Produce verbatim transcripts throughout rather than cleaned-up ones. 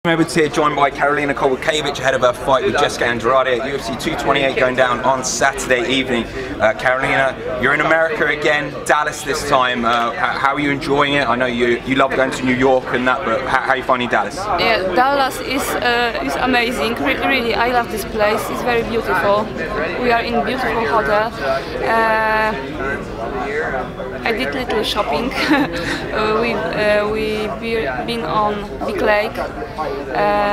Edwards here, joined by Karolina Kowalkiewicz ahead of her fight with Jessica Andrade at U F C two twenty-eight going down on Saturday evening. Uh, Karolina, you're in America again, Dallas this time. Uh, how are you enjoying it? I know you you love going to New York and that, but how, how are you finding Dallas? Yeah, Dallas is uh, is amazing. Re really, I love this place. It's very beautiful. We are in a beautiful hotel. Uh, I did little shopping. uh, we uh, we be, been on Big Lake. Uh,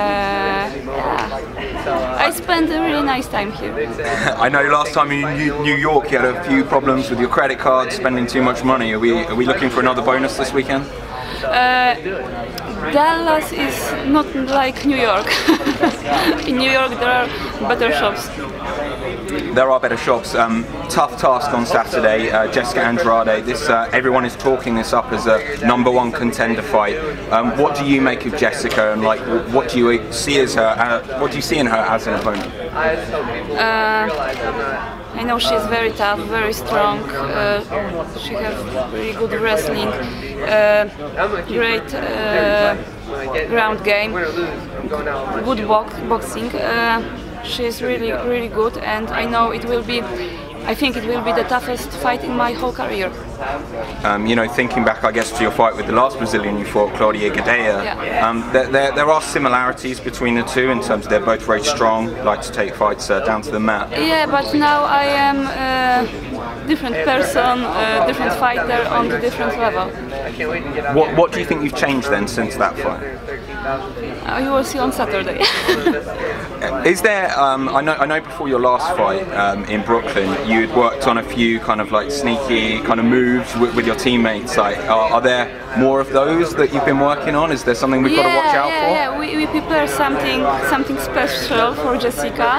yeah. I spent a really nice time here. I know last time in New York you had a few problems with your credit card, spending too much money. Are we are we looking for another bonus this weekend? Uh, Dallas is not like New York. In New York there are better shops. There are better shops. Um, tough task on Saturday. Uh, Jessica Andrade. This uh, everyone is talking this up as a number one contender fight. Um, what do you make of Jessica, and like, what do you see as her? Uh, what do you see in her as an opponent? Uh, I know she's very tough, very strong. Uh, she has really good wrestling, uh, great uh, ground game, good box boxing. Uh, she's really, really good, and I know it will be. I think it will be the toughest fight in my whole career. Um, you know, thinking back, I guess, to your fight with the last Brazilian you fought, Claudia Gadelha, yeah. um, there, there, there are similarities between the two in terms of they're both very strong, like to take fights uh, down to the mat. Yeah, but now I am a different person, a different fighter on a different level. What, what do you think you've changed then since that fight? Uh, you will see on Saturday. Is there, um, I know I know before your last fight um, in Brooklyn, you'd worked on a few kind of like sneaky kind of moves with, with your teammates. Like, are, are there more of those that you've been working on? Is there something we've yeah, got to watch out yeah, for? Yeah, we, we prepare something something special for Jessica,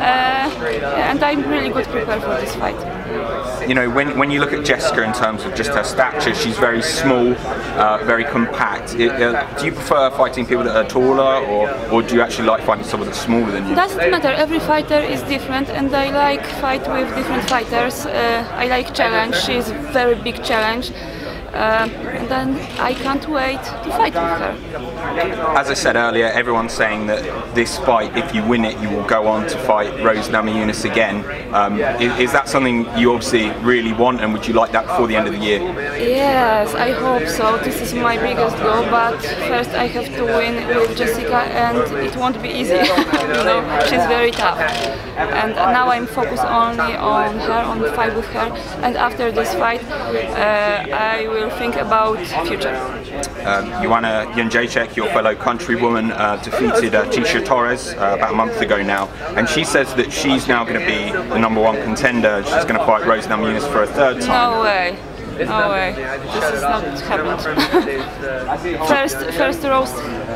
uh, and I'm really good prepared for this fight. You know, when, when you look at Jessica in terms of just her stature, she's very small, uh, very compact. It, uh, do you prefer fighting people that are taller, or, or do you actually like fighting someone that's smaller than you? Doesn't matter, every fighter is different, and I like fight with different fighters. Uh, I like challenge, she's a very big challenge. Uh, and then I can't wait to fight with her. As I said earlier, everyone's saying that this fight, if you win it, you will go on to fight Rose Namajunas again. Um, is, is that something you obviously really want, and would you like that before the end of the year? Yes, I hope so. This is my biggest goal, but first I have to win with Jessica, and it won't be easy. You know, she's very tough. And now I'm focused only on her, on the fight with her, and after this fight, uh, I will think about future. Um, Joanna Jędrzejczyk, your fellow countrywoman, uh, defeated uh, Tecia Torres uh, about a month ago now, and she says that she's now going to be the number one contender. She's going to fight Rose Namajunas for a third time. No way. No way. This is not happened. first, first Rose.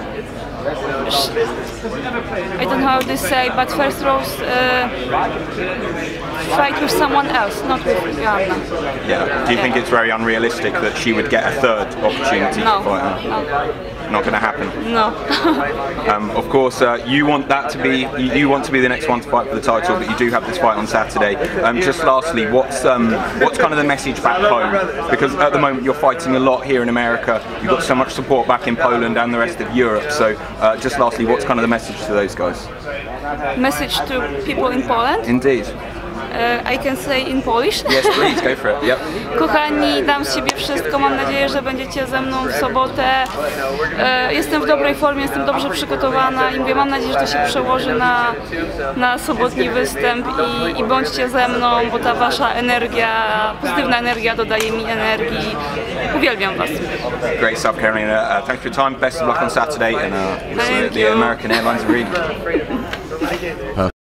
I don't know how to say, but first Rose uh, fight with someone else, not with Joanna. Yeah. Do you yeah. think it's very unrealistic that she would get a third opportunity no. to fight her? No. Not going to happen. No. um, of course, uh, you want that to be. You, you want to be the next one to fight for the title, but you do have this fight on Saturday. Um, just lastly, what's um, what's kind of the message back home? Because at the moment you're fighting a lot here in America. You've got so much support back in Poland and the rest of Europe. So, uh, just lastly, what's kind of the message to those guys? Message to people in Poland? Indeed. Uh, I can say in Polish? Yes, please, go for it. Yep. Kochani, dam z siebie wszystko, mam nadzieję, że będziecie ze mną w sobotę. E, jestem w dobrej formie, jestem dobrze przygotowana i mówię, mam nadzieję, że to się przełoży na, na sobotni występ i, i bądźcie ze mną, bo ta wasza energia, pozytywna energia dodaje mi energii. Uwielbiam was. Great stuff, Karolina. Uh, thanks for your time. Best of luck on Saturday, and uh, we'll see you at the American Airlines Arena.